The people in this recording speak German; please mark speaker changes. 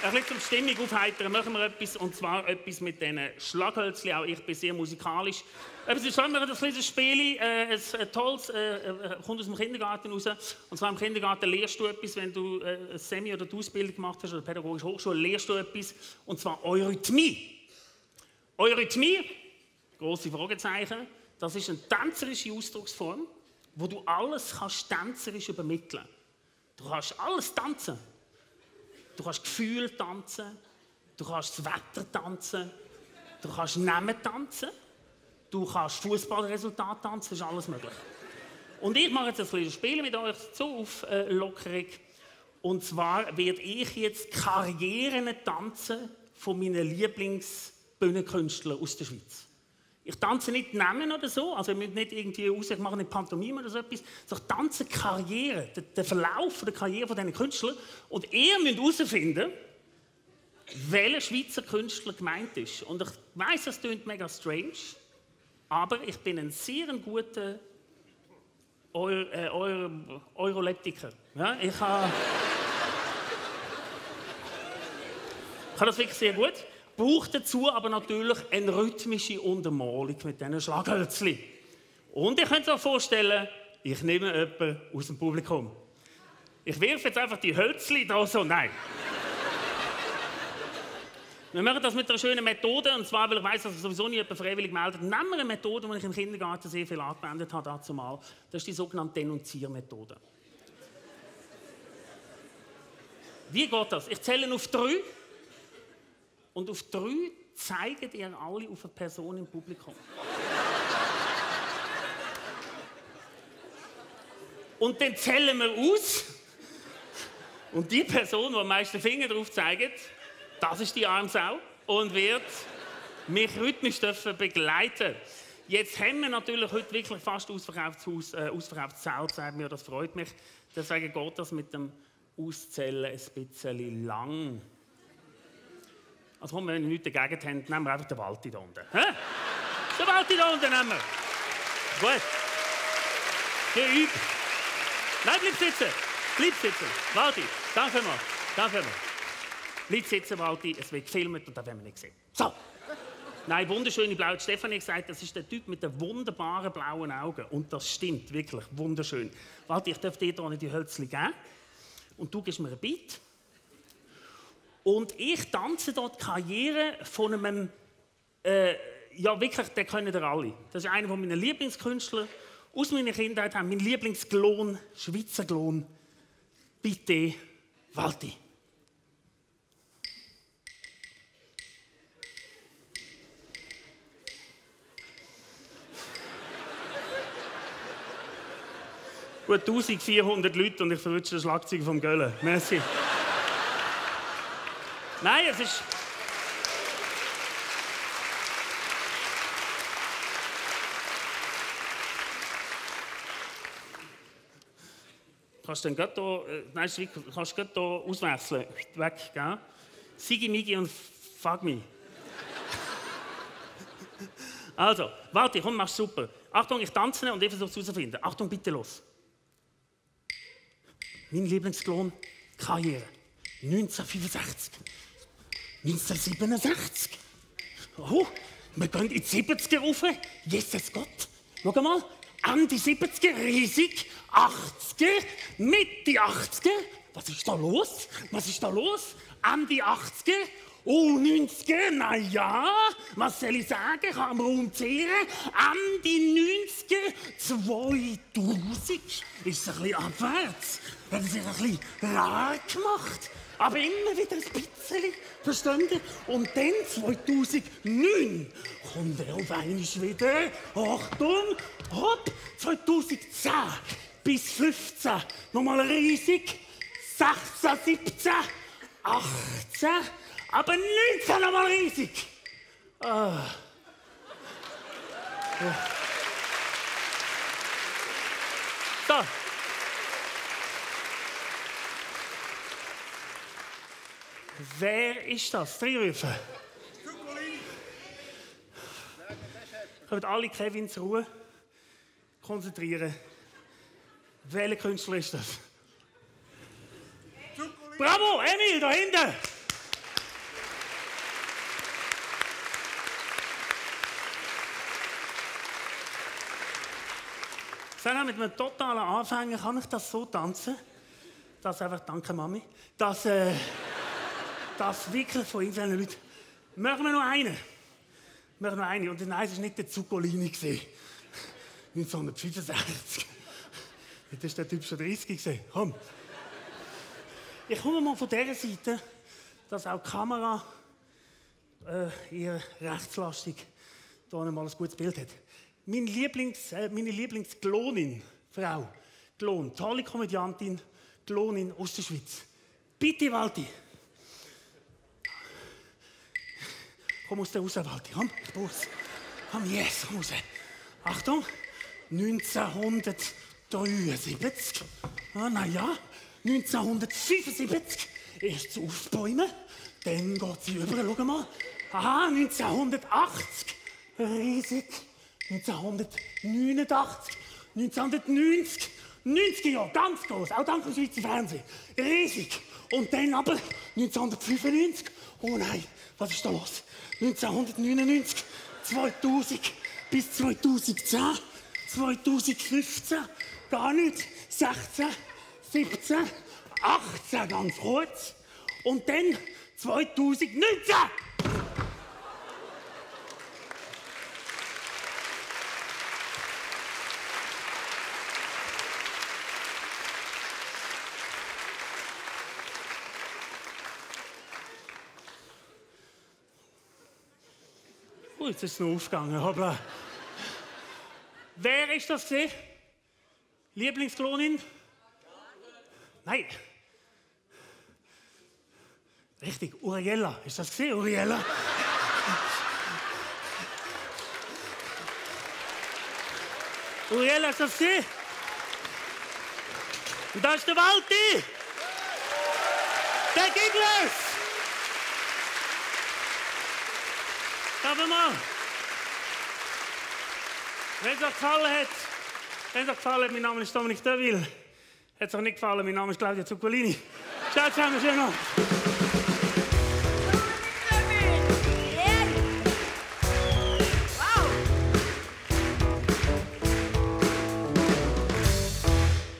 Speaker 1: Ein bisschen zum Stimmung aufheitern machen wir etwas, und zwar etwas mit diesen Schlaghölzchen. Auch ich bin sehr musikalisch. Es ist schon ein kleines Spiel, ein tolles, kommt aus dem Kindergarten raus. Und zwar im Kindergarten lernst du etwas, wenn du eine Semi- oder die Ausbildung gemacht hast, oder pädagogische Hochschule, lernst du etwas, und zwar Eurythmie. Eurythmie, grosse Fragezeichen, das ist eine tänzerische Ausdrucksform, wo du alles kannst tänzerisch übermitteln. Du kannst alles tanzen. Du kannst Gefühle tanzen, du kannst das Wetter tanzen, du kannst Namen tanzen, du kannst Fußballresultate tanzen, das ist alles möglich. Und ich mache jetzt ein kleines Spiel mit euch zur Auflockerung. Und zwar werde ich jetzt Karrieren tanzen von meinen Lieblingsbühnenkünstlern aus der Schweiz. Ich tanze nicht Namen oder so, also ich möchte nicht irgendwie raus, ich mache nicht Pantomime oder so etwas, sondern ich tanze Karriere, den Verlauf der Karriere von diesen Künstlern. Und ihr müsst herausfinden, welcher Schweizer Künstler gemeint ist. Und ich weiss, das klingt mega strange, aber ich bin ein sehr guter Euroleptiker. Ja, ich kann das wirklich sehr gut. Braucht dazu aber natürlich eine rhythmische Untermalung mit diesen Schlaghölzchen. Und ihr könnt euch vorstellen, ich nehme jemanden aus dem Publikum. Ich werfe jetzt einfach die Hölzchen da so. Nein. Wir machen das mit einer schönen Methode, und zwar, weil ich weiss, dass sich sowieso nie jemand freiwillig meldet. Nehmen wir eine Methode, die ich im Kindergarten sehr viel angewendet habe dazu mal. Das ist die sogenannte Denunziermethode. Wie geht das? Ich zähle auf 3. Und auf 3 zeigt ihr alle auf eine Person im Publikum. Und dann zählen wir aus. Und die Person, die am meisten Finger drauf zeigt, das ist die Armsau und wird mich rhythmisch begleiten. Jetzt haben wir natürlich heute wirklich fast ausverkauftes Haus, ausverkauftes Zelt, sagt mir, das freut mich. Deswegen geht das mit dem Auszählen ein bisschen lang. Also komm, wenn wir nichts dagegen haben, nehmen wir einfach den Walti da unten. Hä? Den Walti da unten nehmen wir. Gut. Geübt. Nein, bleib sitzen. Bleib sitzen. Walti, danke mal. Danke mal. Bleib sitzen, Walti. Es wird gefilmt und das werden wir nicht sehen. So. Nein, wunderschöne blaue. Stefanie hat gesagt, das ist der Typ mit den wunderbaren blauen Augen. Und das stimmt, wirklich. Wunderschön. Walti, ich darf dir hier die Hölzchen geben. Und du gibst mir ein Beat. Und ich tanze dort die Karriere von einem, ja wirklich, den kennen ihr alle. Das ist einer meiner Lieblingskünstler aus meiner Kindheit, mein Lieblingsklon, Schweizer Klon. Bitte, Walti. Gut 1400 Leute und ich verrutsche das Schlagzeug vom Göllen. Merci. Nein, es ist... Kannst du dann gerade hier... Nein, kannst du gerade hier auswechseln. Weg, gell? Sigi, Migi und Fagmi. Also, warte, komm, mach's super. Achtung, ich tanze und ich versuche es herauszufinden. Achtung, bitte los. Mein Lieblingsklon, Karriere. 1965. 1967. Oh, wir gehen in die 70er rauf. Jesus Gott. Schau mal. Ende 70er, riesig. 80er, Mitte 80er. Was ist da los? Was ist da los? Ende 80er. Oh, 90er, na ja, was soll ich sagen, kann man umzehren. Ende 90er, 2000 ist es ein bisschen abwärts. Hat es sich ein bisschen rar gemacht. Aber immer wieder ein bisschen, verstanden? Und dann, 2009, kommt er auf einmal wieder. Achtung, hopp, 2010 bis 15, nochmal riesig. 16, 17, 18, aber 19 nochmal riesig. Ah. Oh. So. Wer ist das? 3 Rufe. Können alle Kevin zur Ruhe konzentrieren. Welcher Künstler ist das? Bravo, Emil, da hinten! Sagen mit einem totalen Anfänger kann ich das so tanzen, dass einfach, danke Mami, dass wirklich von irgendwelchen Leuten, machen wir noch einen. Und der Eins war nicht der Zuccolini. 1965. Jetzt ist der Typ schon 30 gewesen. Komm. Ich komme mal von dieser Seite, dass auch die Kamera eher rechtslastig da mal ein gutes Bild hat. Meine Lieblingsklonin, Frau, Klon, tolle Komödiantin, Klonin aus der Schweiz. Bitte, Walti. Komm aus der raus, Walti. Komm, ich brauch's. Komm, yes, komm raus. Achtung, 1973. Ah, naja, 1975 erst zu aufbäumen, dann geht sie über, schau mal. Aha, 1980, riesig. 1989, 1990, 90er Jahre, ganz groß, auch dank dem Schweizer Fernsehen. Riesig. Und dann aber 1995, oh nein, was ist da los? 1999, 2000 bis 2010, 2015, gar nicht, 16, 17, 18 ganz kurz und dann 2019. Oh, jetzt ist es noch aufgegangen. Hoppla. Wer ist das gewesen? Lieblingsklonin? Nein. Richtig, Uriella. Ist das gesehen, Uriella? Uriella, ist das gesehen? Und da ist der Walti. Der Giglers. Aber mal. Wenn es euch gefallen hat, mein Name ist Dominik Deville. Hat es euch nicht gefallen, mein Name ist Claudia Zuccolini. Ciao zusammen, schönen Abend.